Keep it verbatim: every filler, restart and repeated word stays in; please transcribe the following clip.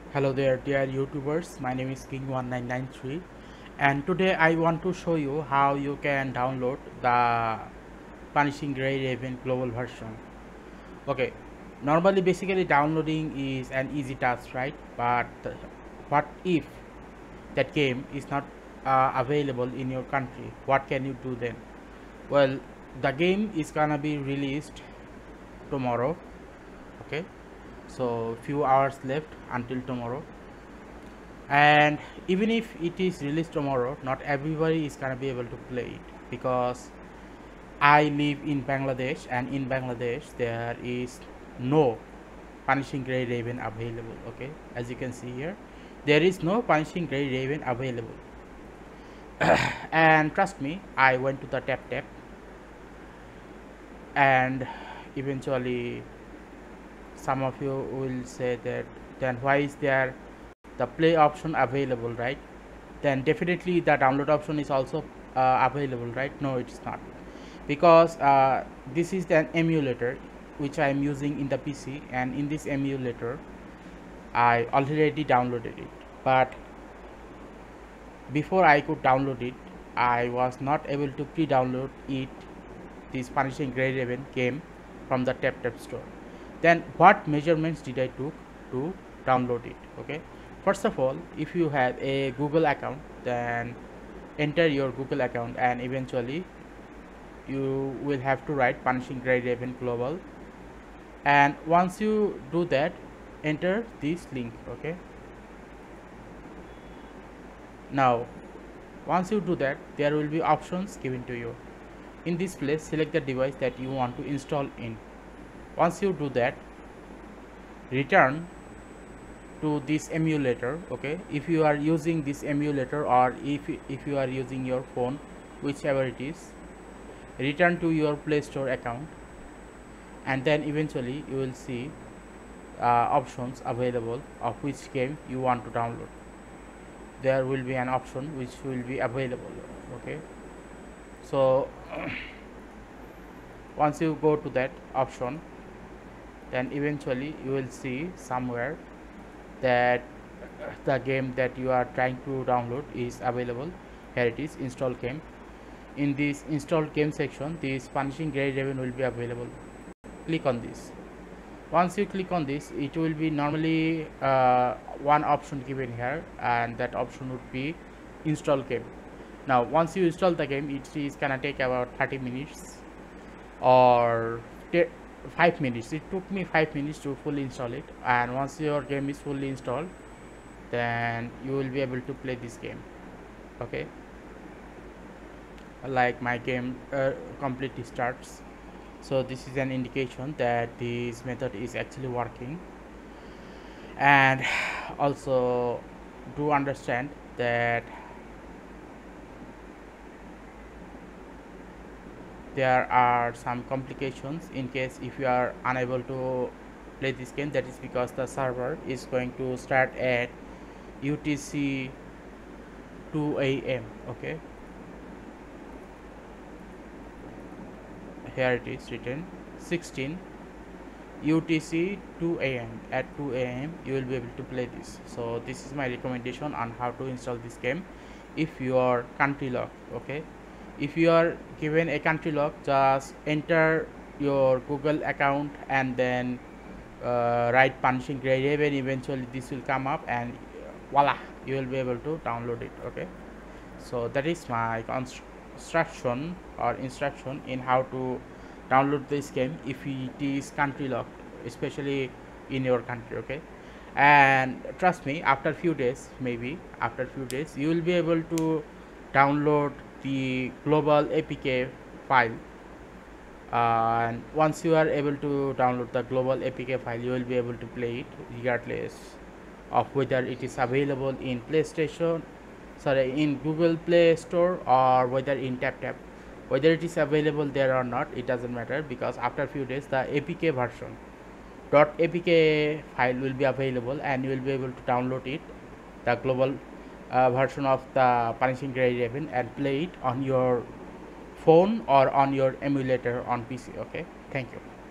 Hello there dear YouTubers, my name is King one nine nine three and today I want to show you how you can download the Punishing Gray Raven global version. Okay, normally basically downloading is an easy task, right? But what if that game is not uh, available in your country? What can you do then? Well, the game is gonna be released tomorrow. Okay, so few hours left until tomorrow, and even if it is released tomorrow, not everybody is gonna be able to play it, because I live in Bangladesh, and in Bangladesh there is no Punishing Gray Raven available. Okay, as you can see here, there is no Punishing Gray Raven available. And trust me, I went to the tap tap, and eventually some of you will say that then why is there the play option available, right? Then definitely the download option is also uh, available, right? No, it's not, because uh, this is an emulator which I am using in the P C, and in this emulator I already downloaded it. But before I could download it, I was not able to pre-download it, this Punishing Gray Raven game, from the tap tap store. Then what measurements did I took to download it? Okay, first of all, if you have a Google account, then enter your Google account, and eventually you will have to write Punishing Gray Raven global, and once you do that, enter this link. Okay, now once you do that, there will be options given to you. In this place, select the device that you want to install in. Once you do that, return to this emulator. Okay, if you are using this emulator, or if if you are using your phone, whichever it is, return to your Play Store account, and then eventually you will see uh, options available of which game you want to download. There will be an option which will be available. Okay, so once you go to that option, then eventually you will see somewhere that the game that you are trying to download is available. Here it is, install game. In this install game section, this Punishing Gray Raven will be available. Click on this. Once you click on this, it will be normally uh, one option given here, and that option would be install game. Now once you install the game, it is gonna take about thirty minutes or five minutes. It took me five minutes to fully install it, and once your game is fully installed, then you will be able to play this game. Okay, like my game uh, completely starts, so this is an indication that this method is actually working. And also do understand that there are some complications in case if you are unable to play this game. That is because the server is going to start at U T C two A M Okay, here it is written sixteen U T C two A M At two A M you will be able to play this. So this is my recommendation on how to install this game if you are country locked. Okay, if you are given a country lock, just enter your Google account and then uh, write Punishing Gray Raven. Eventually this will come up, and voila, you will be able to download it. Okay, so that is my instruction or instruction in how to download this game if it is country locked, especially in your country. Okay, and trust me, after few days, maybe after few days, you will be able to download the global A P K file, uh, and once you are able to download the global A P K file, you will be able to play it regardless of whether it is available in PlayStation, sorry, in Google Play Store, or whether in TapTap. Whether it is available there or not, it doesn't matter, because after few days the A P K version .apk file will be available, and you will be able to download it, the global uh, version of the Punishing Gray Raven, and play it on your phone or on your emulator on P C. Okay, thank you.